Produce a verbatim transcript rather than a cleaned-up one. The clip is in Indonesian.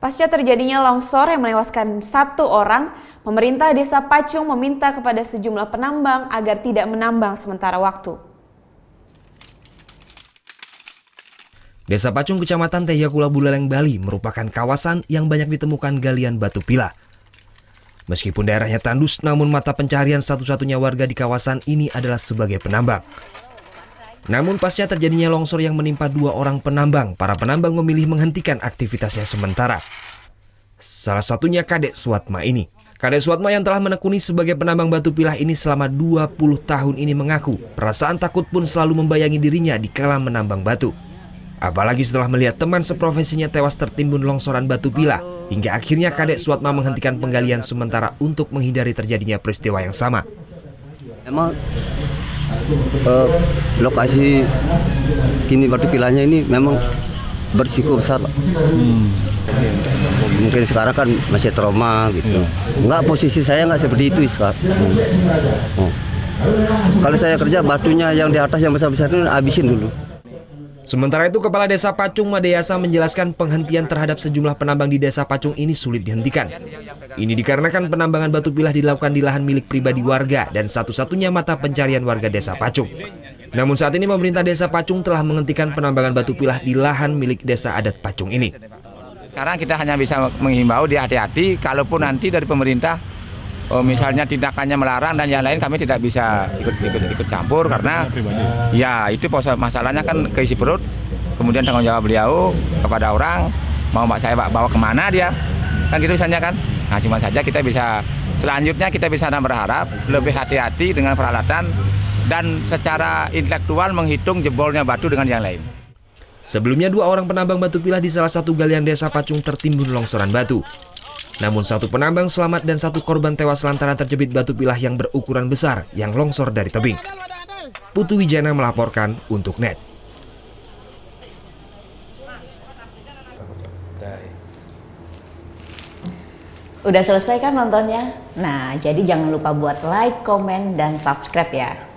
Pasca terjadinya longsor yang menewaskan satu orang, pemerintah Desa Pacung meminta kepada sejumlah penambang agar tidak menambang sementara waktu. Desa Pacung, Kecamatan Tejakula, Buleleng, Bali merupakan kawasan yang banyak ditemukan galian batu pilah. Meskipun daerahnya tandus, namun mata pencaharian satu-satunya warga di kawasan ini adalah sebagai penambang. Namun pasca terjadinya longsor yang menimpa dua orang penambang, para penambang memilih menghentikan aktivitasnya sementara. Salah satunya Kadek Suatma ini. Kadek Suatma yang telah menekuni sebagai penambang batu pilah ini selama dua puluh tahun ini mengaku perasaan takut pun selalu membayangi dirinya di kala menambang batu. Apalagi setelah melihat teman seprofesinya tewas tertimbun longsoran batu pilah, hingga akhirnya Kadek Suatma menghentikan penggalian sementara untuk menghindari terjadinya peristiwa yang sama. Emang Uh, lokasi kini batu pilahnya ini memang berisiko besar, Pak. Hmm. Mungkin sekarang kan masih trauma gitu. Enggak, posisi saya nggak seperti itu sekarang. Oh. Kalau saya kerja, batunya yang di atas yang besar-besar itu habisin dulu. Sementara itu, Kepala Desa Pacung Madeyasa menjelaskan penghentian terhadap sejumlah penambang di Desa Pacung ini sulit dihentikan. Ini dikarenakan penambangan batu pilah dilakukan di lahan milik pribadi warga dan satu-satunya mata pencarian warga Desa Pacung. Namun saat ini pemerintah Desa Pacung telah menghentikan penambangan batu pilah di lahan milik Desa Adat Pacung ini. Sekarang kita hanya bisa menghimbau dia hati-hati, kalaupun nanti dari pemerintah oh, misalnya tindakannya melarang dan yang lain, kami tidak bisa ikut ikut, ikut campur karena ya itu masalahnya kan keisi perut, kemudian tanggung jawab beliau kepada orang mau mbak saya bawa kemana dia kan gitu misalnya kan. Nah cuma saja kita bisa selanjutnya kita bisa berharap lebih hati-hati dengan peralatan dan secara intelektual menghitung jebolnya batu dengan yang lain. Sebelumnya dua orang penambang batu pilah di salah satu galian Desa Pacung tertimbun longsoran batu. Namun satu penambang selamat dan satu korban tewas lantaran terjepit batu pilah yang berukuran besar yang longsor dari tebing. Putu Wijana melaporkan untuk N E T. Udah selesai kan nontonnya? Nah, jadi jangan lupa buat like, komen, dan subscribe ya.